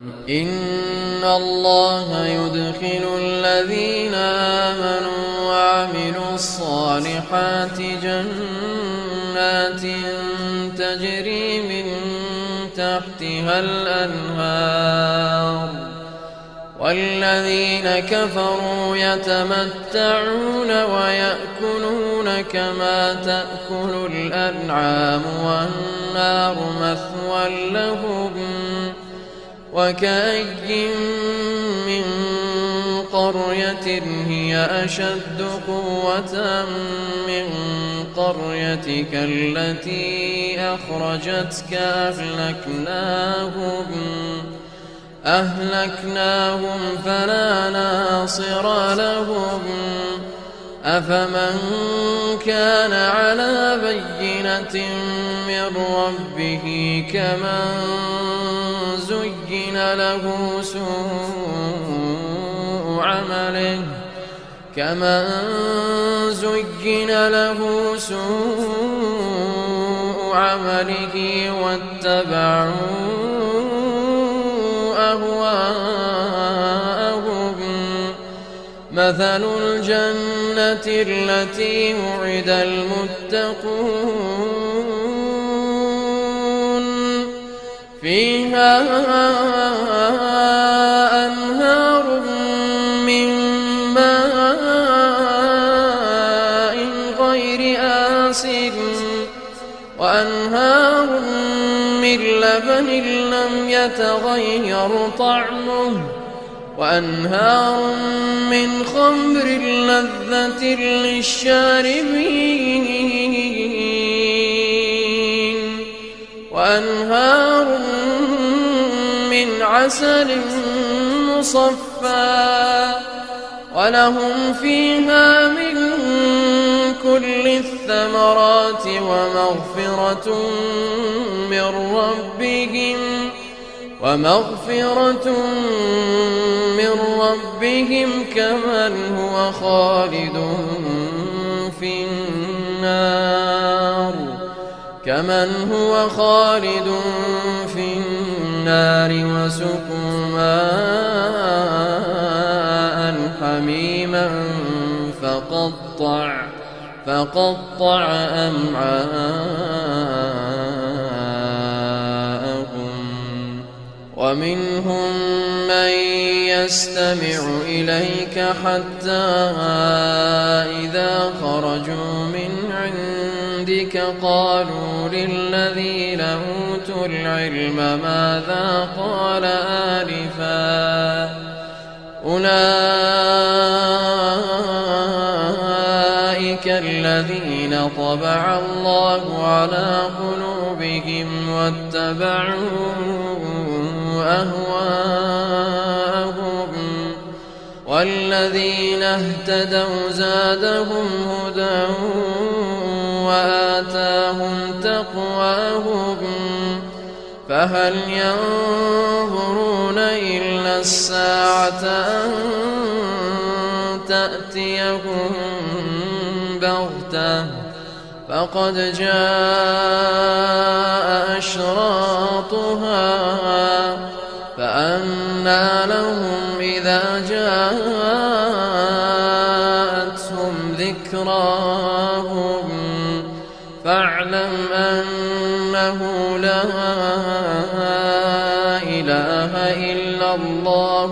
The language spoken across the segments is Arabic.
إن الله يدخل الذين آمنوا وعملوا الصالحات جنات تجري من تحتها الأنهار والذين كفروا يتمتعون ويأكلون كما تأكل الأنعام والنار مثوى لهم وكأي من قرية هي أشد قوة من قريتك التي أخرجتك أهلكناهم فلا ناصر لهم أفمن كان على بينة من ربه كمن زين له سوء عمله واتبعوا أهواءهم مثل الجنة التي وعد المتقون فيها أنهار من ماء غير آسن وأنهار من لبن لم يتغير طعمه وأنهار من خمر لذة للشاربين وأنهار من عسل مصفى ولهم فيها من كل الثمرات ومغفرة من ربهم كمن هو خالد في النار وسقوا ماء حميما فقطع أمعاءهم ومنهم من يستمع إليك حتى إذا خرجوا من عندك قالوا للذين أوتوا العلم ماذا قال آنفا أولئك الذين طبع الله على قلوبهم واتبعوا أهواءهم والذين اهتدوا زادهم هدى وآتاهم تقواهم فهل ينظرون إلا الساعة أن تأتيهم بغتة فقد جاء أشراطها فأنى لهم إذا جاءتهم ذكراهم فاعلم أنه لا إله إلا الله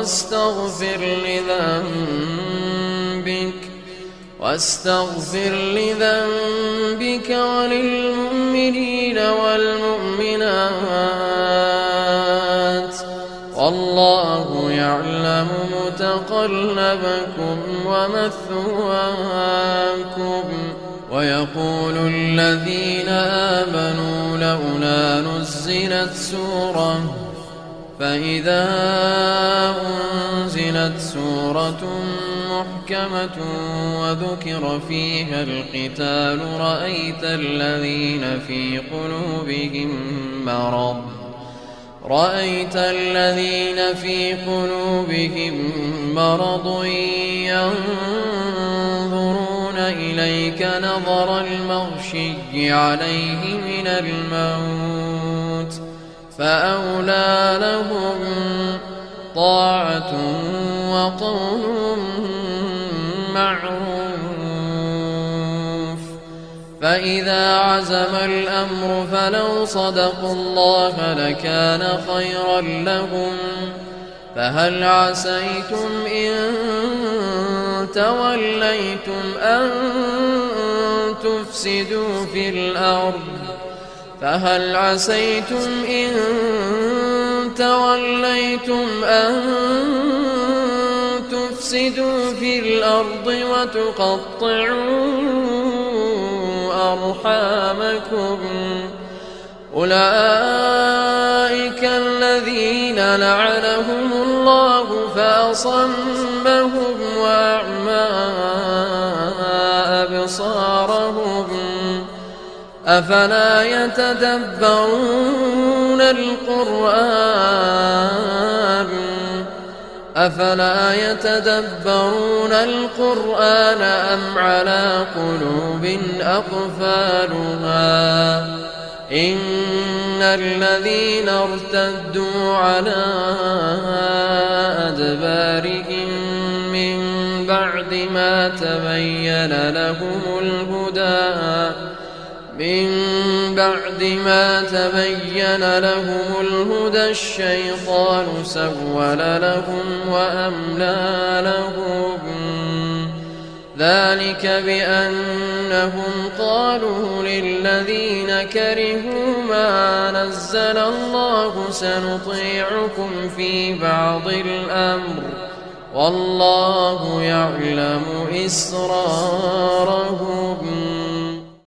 واستغفر لذنبك وللمؤمنين والمؤمنات والله يعلم متقلبكم ومثواكم ويقول الذين آمنوا لولا نزلت سورة فإذا أنزلت سورة محكمة وذكر فيها القتال رأيت الذين في قلوبهم مرض ينظرون إليك نظر المغشي عليه من الموت فأولى لهم طاعة وقول معروف. فإذا عزم الأمر فلو صدقوا الله لكان خيرا لهم. فهل عسيتم إن توليتم أن تفسدوا في الأرض فهل عسيتم إن توليتم أن تفسدوا في الأرض وتقطعوا أرحامكم. أولئك الذين لعنهم الله فأصمهم وأعمى أبصارهم. أفلا يتدبرون القرآن أم على قلوب أقفالها. إن الذين ارتدوا على أدبارهم من بعد ما تبين لهم الهدى الشيطان سول لهم وأملى لهم. ذلك بأنهم قالوا للذين كرهوا ما نزل الله سنطيعكم في بعض الأمر والله يعلم إسرارهم.